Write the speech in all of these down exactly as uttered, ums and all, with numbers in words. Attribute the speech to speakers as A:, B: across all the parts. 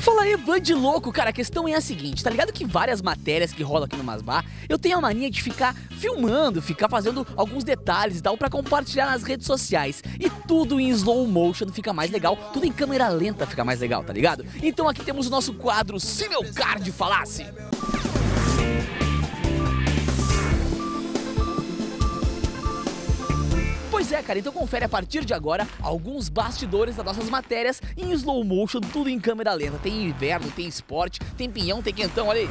A: Fala aí, Band louco, cara, a questão é a seguinte, tá ligado que várias matérias que rolam aqui no Masbá, eu tenho a mania de ficar filmando, ficar fazendo alguns detalhes e tal pra compartilhar nas redes sociais. E tudo em slow motion fica mais legal, tudo em câmera lenta fica mais legal, tá ligado? Então aqui temos o nosso quadro Se Meu Card Falasse. Pois é, cara, então confere a partir de agora alguns bastidores das nossas matérias em slow motion, tudo em câmera lenta. Tem inverno, tem esporte, tem pinhão, tem quentão, olha aí.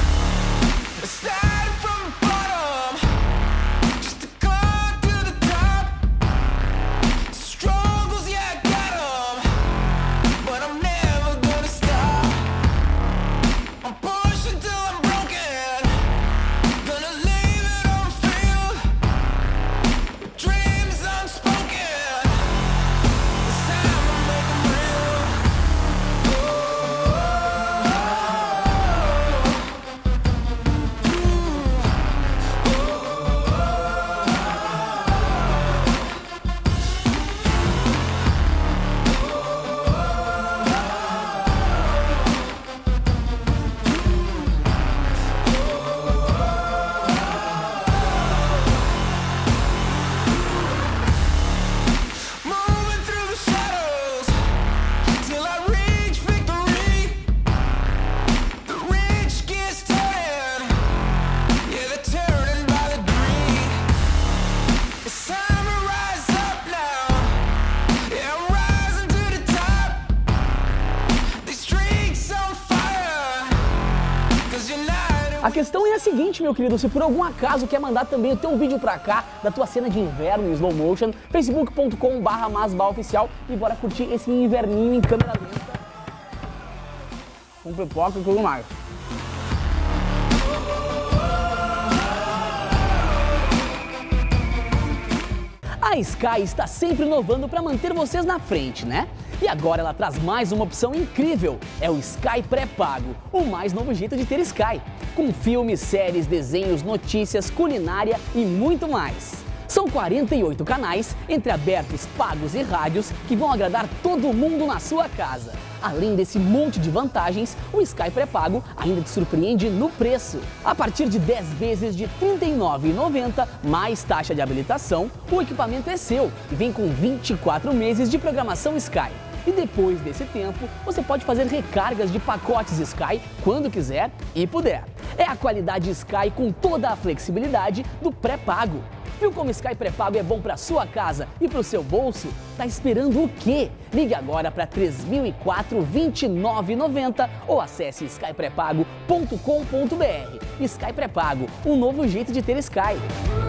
A: A questão é a seguinte, meu querido, se por algum acaso quer mandar também o teu vídeo pra cá, da tua cena de inverno em slow motion, facebook ponto com barra masbaoficial e bora curtir esse inverninho em câmera lenta. Com pipoca e tudo mais. A Sky está sempre inovando para manter vocês na frente, né? E agora ela traz mais uma opção incrível, é o Sky pré-pago, o mais novo jeito de ter Sky, com filmes, séries, desenhos, notícias, culinária e muito mais. São quarenta e oito canais, entre abertos, pagos e rádios, que vão agradar todo mundo na sua casa. Além desse monte de vantagens, o Sky pré-pago ainda te surpreende no preço. A partir de dez vezes de trinta e nove reais e noventa centavos, mais taxa de habilitação, o equipamento é seu e vem com vinte e quatro meses de programação Sky. E depois desse tempo, você pode fazer recargas de pacotes Sky quando quiser e puder. É a qualidade Sky com toda a flexibilidade do pré-pago. Viu como Sky pré-pago é bom para sua casa e para o seu bolso? Tá esperando o quê? Ligue agora para três mil e quatro, vinte e nove reais e noventa centavos ou acesse sky pré pago ponto com ponto br. Sky pré-pago, um novo jeito de ter Sky.